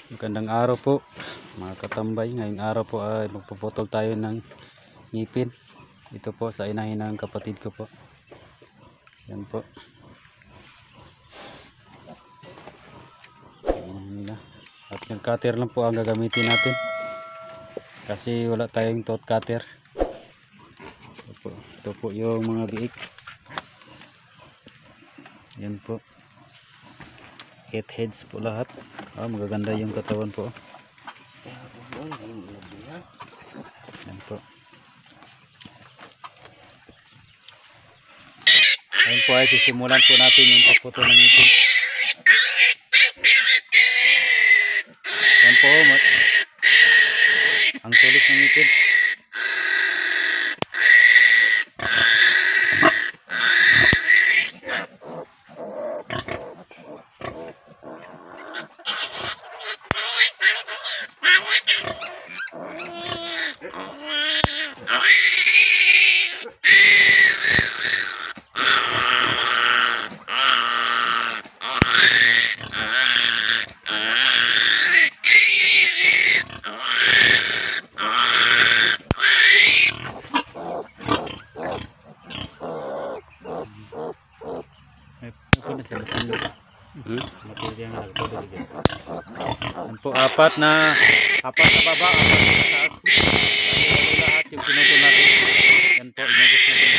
Magandang araw po mga katambay. Ngayong araw po ay magpuputol tayo ng ngipin. Ito po sa inahin ng kapatid ko po. Yan po. At yung cutter lang po ang gagamitin natin. Kasi wala tayong tooth cutter. Ito po yung mga biik. Yan po. Cat heads po lahat. Magaganda yung katawan po. Yan po. Ayun po ay sisimulan po natin yung pagputol ng ngipin. Yan po. Ang tulis ng ngipin. Yan po, apat na baba, apat na taas. Lahat yung pinutol natin. Yan po, inubos natin.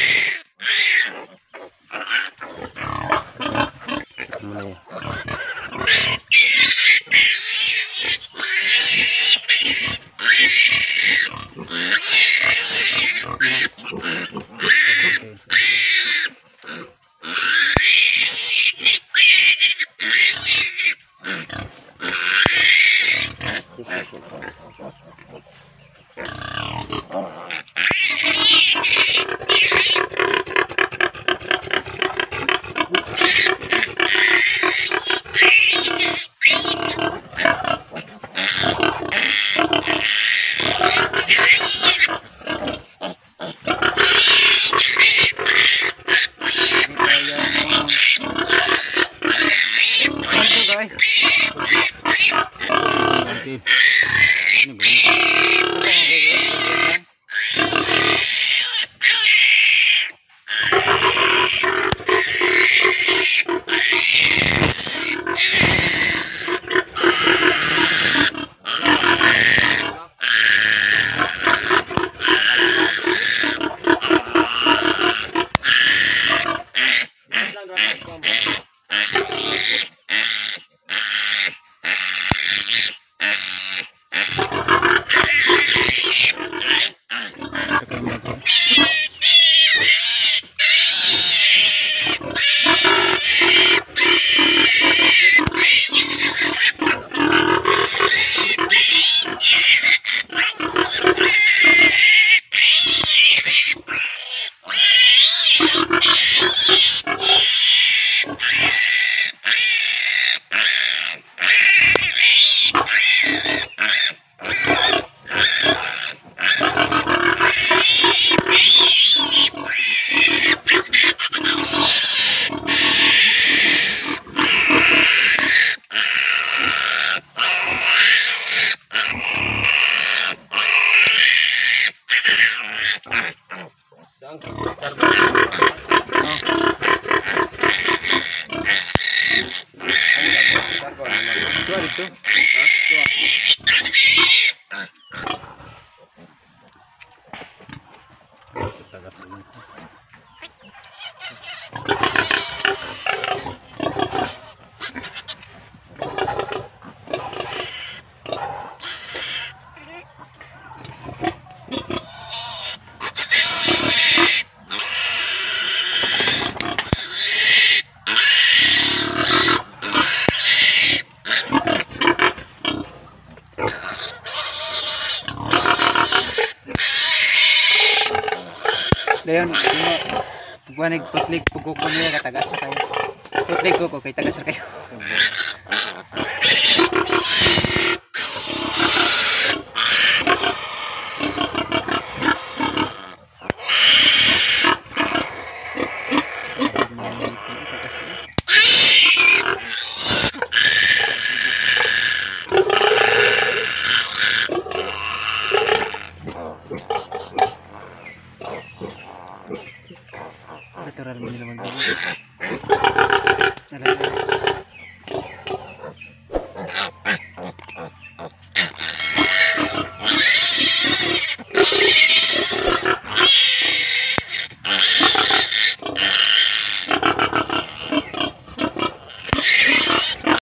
Dayon, buwanig putlig pugo ko niya katagas kayo. Putlig ko kay tagas kayo. para hindi naman gabi.